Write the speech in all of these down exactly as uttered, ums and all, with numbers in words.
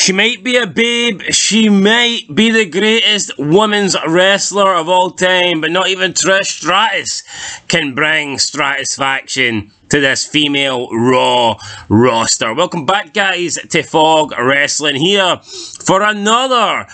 She might be a babe, she might be the greatest women's wrestler of all time, but not even Trish Stratus can bring satisfaction to this female Raw roster. Welcome back, guys, to Fog Wrestling here for another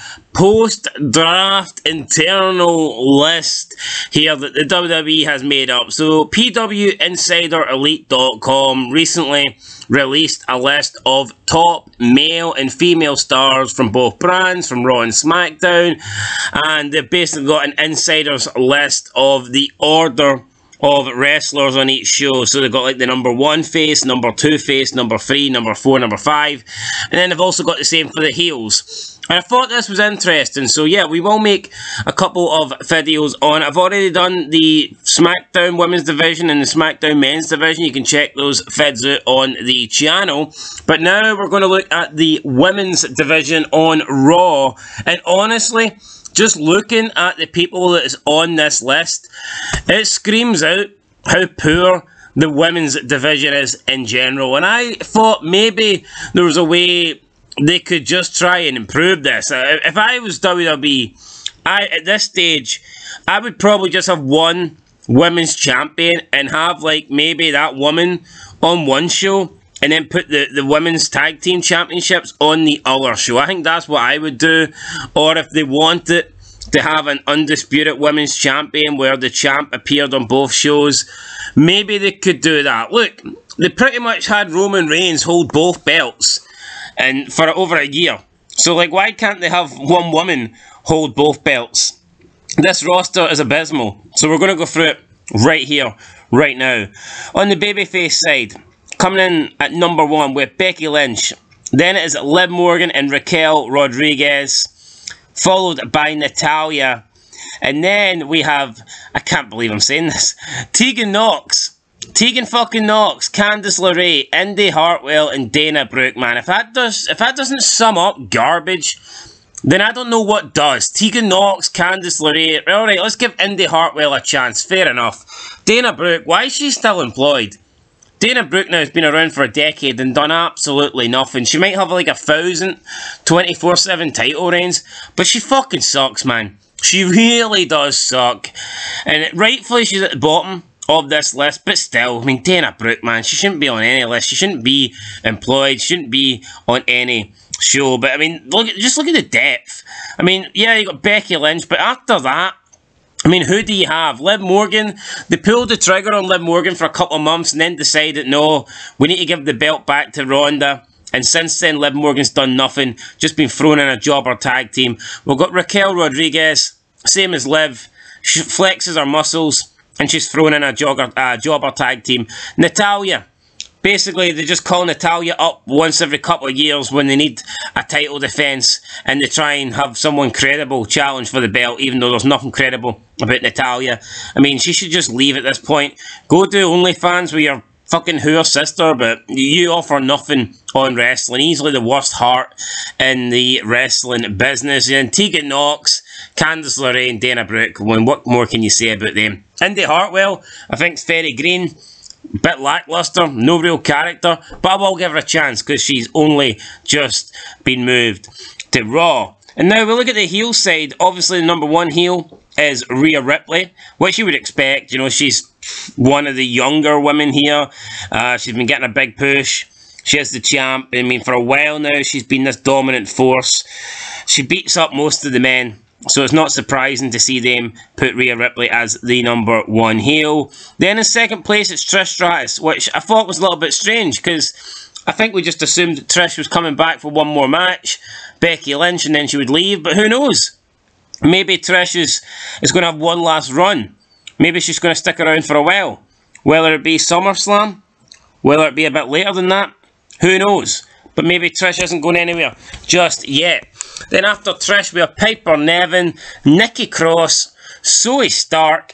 post-draft internal list here that the W W E has made up. So P W Insider Elite dot com recently released a list of top male and female stars from both brands, from Raw and SmackDown, and they've basically got an insider's list of the order of wrestlers on each show. So they've got like the number one face, number two face, number three, number four, number five, and then they've also got the same for the heels. And I thought this was interesting, so yeah, we will make a couple of videos on. I've already done the SmackDown Women's Division and the SmackDown Men's Division. You can check those vids out on the channel. But now we're going to look at the Women's Division on Raw. And honestly, just looking at the people that is on this list, it screams out how poor the Women's Division is in general. And I thought maybe there was a way they could just try and improve this. Uh, if I was W W E, I, at this stage, I would probably just have one women's champion and have like maybe that woman on one show and then put the, the women's tag team championships on the other show. I think that's what I would do. Or if they wanted to have an undisputed women's champion where the champ appeared on both shows, maybe they could do that. Look, they pretty much had Roman Reigns hold both belts and for over a year. So, like, why can't they have one woman hold both belts? This roster is abysmal. So we're going to go through it right here, right now. On the babyface side, coming in at number one with Becky Lynch. Then it is Liv Morgan and Raquel Rodriguez, followed by Natalya. And then we have, I can't believe I'm saying this, Tegan Nox. Tegan fucking Nox, Candice LeRae, Indi Hartwell, and Dana Brooke, man. If that does, if that doesn't sum up garbage, then I don't know what does. Tegan Nox, Candice LeRae. Alright, let's give Indi Hartwell a chance. Fair enough. Dana Brooke, why is she still employed? Dana Brooke now has been around for a decade and done absolutely nothing. She might have like a thousand twenty-four seven title reigns, but she fucking sucks, man. She really does suck. And rightfully she's at the bottom of this list, but still, I mean, Dana Brooke, man, she shouldn't be on any list. She shouldn't be employed. She shouldn't be on any show. But I mean, look, just look at the depth. I mean, yeah, you got Becky Lynch, but after that, I mean, who do you have? Liv Morgan. They pulled the trigger on Liv Morgan for a couple of months and then decided, no, we need to give the belt back to Ronda. And since then, Liv Morgan's done nothing, just been thrown in a jobber tag team. We've got Raquel Rodriguez, same as Liv. She flexes her muscles, and she's thrown in a jogger, uh, jobber tag team. Natalya. Basically, they just call Natalya up once every couple of years when they need a title defense, and they try and have someone credible challenge for the belt, even though there's nothing credible about Natalya. I mean, she should just leave at this point. Go do OnlyFans with your fucking whore sister, but you offer nothing on wrestling. Easily the worst heart in the wrestling business. And Tegan Nox, Candice LeRae, and Dana Brooke. Well, what more can you say about them? Indi Hartwell, I think it's very green. Bit lackluster, no real character, but I will give her a chance because she's only just been moved to Raw. And now we look at the heel side. Obviously, the number one heel is Rhea Ripley, which you would expect. You know, she's one of the younger women here. Uh, she's been getting a big push. She is the champ. I mean, for a while now, she's been this dominant force. She beats up most of the men, so it's not surprising to see them put Rhea Ripley as the number one heel. Then in second place, it's Trish Stratus, which I thought was a little bit strange because I think we just assumed that Trish was coming back for one more match, Becky Lynch, and then she would leave. But who knows? Maybe Trish is, is going to have one last run. Maybe she's going to stick around for a while. Whether it be SummerSlam, whether it be a bit later than that, who knows? But maybe Trish isn't going anywhere just yet. Then after Trish, we have Piper Niven, Nikki Cross, Zoe Stark,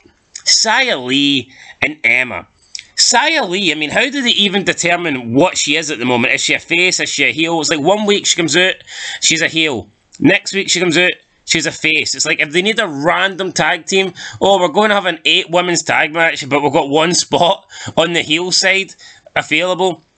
Xia Li, and Emma. Xia Li, I mean, how do they even determine what she is at the moment? Is she a face? Is she a heel? It's like one week she comes out, she's a heel. Next week she comes out, she's a face. It's like if they need a random tag team, oh, we're going to have an eight women's tag match, but we've got one spot on the heel side available.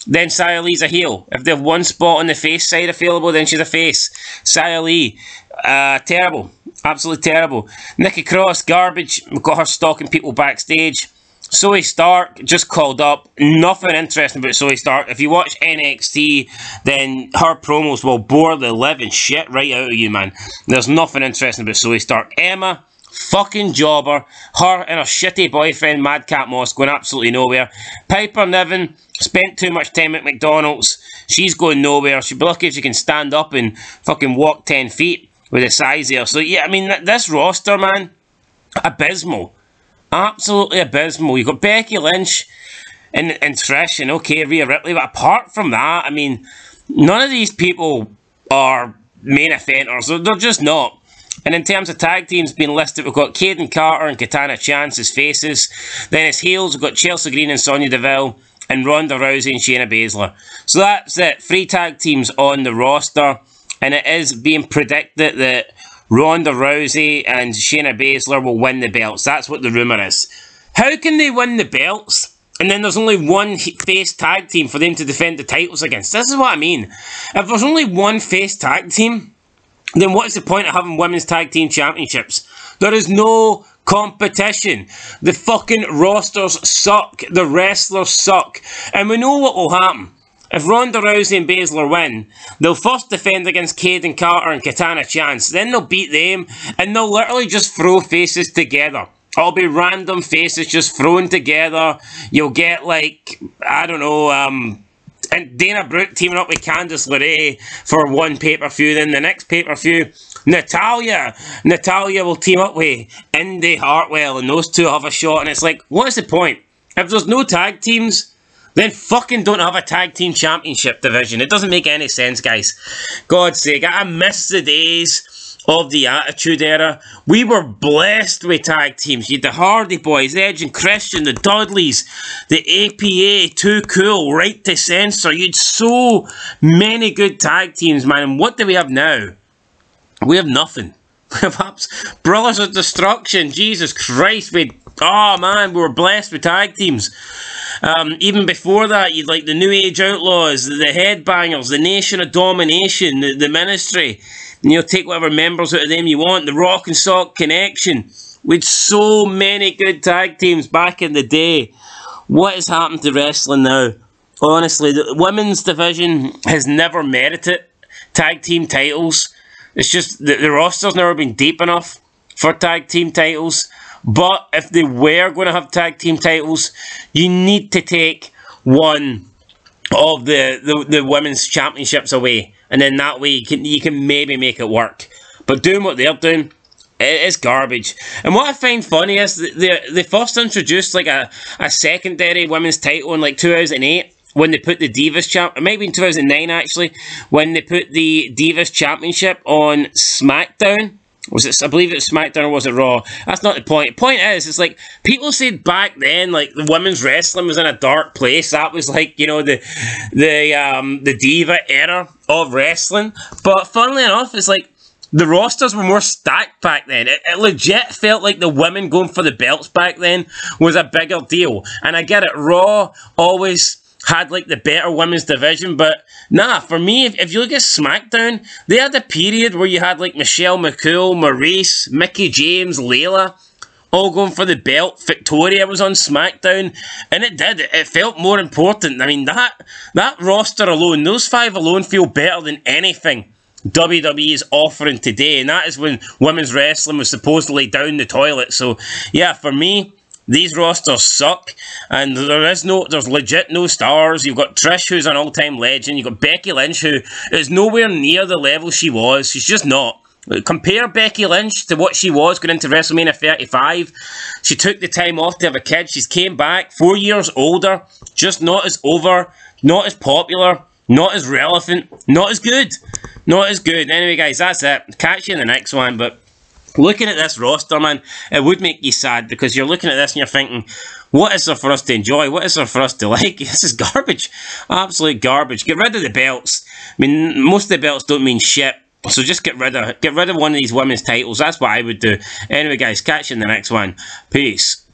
then Xia Li's a heel. If they have one spot on the face side available, then she's a face. Xia Li, uh, terrible. Absolutely terrible. Nikki Cross, garbage. We've got her stalking people backstage. Zoe Stark, just called up. Nothing interesting about Zoe Stark. If you watch N X T, then her promos will bore the living shit right out of you, man. There's nothing interesting about Zoe Stark. Emma, fucking jobber. Her and her shitty boyfriend, Madcap Moss, going absolutely nowhere. Piper Niven spent too much time at McDonald's. She's going nowhere. She'll be lucky if she can stand up and fucking walk ten feet with the size there. So, yeah, I mean, th this roster, man, abysmal. Absolutely abysmal. You've got Becky Lynch and, and Trish and, okay, Rhea Ripley. But apart from that, I mean, none of these people are main eventers. They're, they're just not. And in terms of tag teams being listed, we've got Kaden Carter and Katana Chance as faces. Then as heels, we've got Chelsea Green and Sonya Deville, and Ronda Rousey and Shayna Baszler. So that's it. Three tag teams on the roster. And it is being predicted that Ronda Rousey and Shayna Baszler will win the belts. That's what the rumour is. How can they win the belts and then there's only one face tag team for them to defend the titles against? This is what I mean. If there's only one face tag team, then what's the point of having women's tag team championships? There is no competition. The fucking rosters suck. The wrestlers suck. And we know what will happen. If Ronda Rousey and Baszler win, they'll first defend against Kaden Carter and Katana Chance. Then they'll beat them, and they'll literally just throw faces together. It'll be random faces just thrown together. You'll get, like, I don't know, um... and Dana Brooke teaming up with Candice LeRae for one pay-per-view. Then the next pay-per-view, Natalia. Natalia will team up with Indy Hartwell, and those two have a shot. And it's like, what is the point? If there's no tag teams, then fucking don't have a tag team championship division. It doesn't make any sense, guys. God's sake, I miss the days of the Attitude Era. We were blessed with tag teams. You had the Hardy Boys, Edge and Christian, the Dudleys, the A P A, Too Cool, Right to Censor. You had so many good tag teams, man. And what do we have now? We have nothing. Perhaps Brothers of Destruction. Jesus Christ, we oh man, we were blessed with tag teams. Um, even before that, you'd like the New Age Outlaws, the Headbangers, the Nation of Domination, the, the Ministry. And you'll take whatever members out of them you want. The Rock and Sock Connection. We had so many good tag teams back in the day. What has happened to wrestling now? Honestly, the women's division has never merited tag team titles. It's just the, the roster's never been deep enough for tag team titles. But if they were going to have tag team titles, you need to take one of the, the, the women's championships away. And then that way you can, you can maybe make it work. But doing what they're doing, it is garbage. And what I find funny is that they, they first introduced like a, a secondary women's title in like two thousand eight. When they put the Divas Champ, it might be in two thousand nine actually, when they put the Divas Championship on SmackDown. Was it, I believe it was SmackDown or was it Raw? That's not the point. The point is, it's like, people said back then, like, the women's wrestling was in a dark place. That was like, you know, the, the, um, the diva era of wrestling. But funnily enough, it's like, the rosters were more stacked back then. It, it legit felt like the women going for the belts back then was a bigger deal. And I get it, Raw always had like the better women's division, but nah, for me, if, if you look at SmackDown, they had a period where you had like Michelle McCool, Maurice, Mickie James, Layla, all going for the belt. Victoria was on SmackDown, and it did. It felt more important. I mean, that, that roster alone, those five alone feel better than anything W W E is offering today, and that is when women's wrestling was supposedly down the toilet. So, yeah, for me, these rosters suck, and there is no, there's legit no stars. You've got Trish, who's an all-time legend. You've got Becky Lynch, who is nowhere near the level she was. She's just not. Compare Becky Lynch to what she was going into WrestleMania thirty-five. She took the time off to have a kid. She's came back, four years older, just not as over, not as popular, not as relevant, not as good. Not as good. Anyway, guys, that's it. Catch you in the next one, but looking at this roster, man, it would make you sad because you're looking at this and you're thinking, what is there for us to enjoy? What is there for us to like? This is garbage. Absolute garbage. Get rid of the belts. I mean, most of the belts don't mean shit. So just get rid of get rid of one of these women's titles. That's what I would do. Anyway, guys, catch you in the next one. Peace.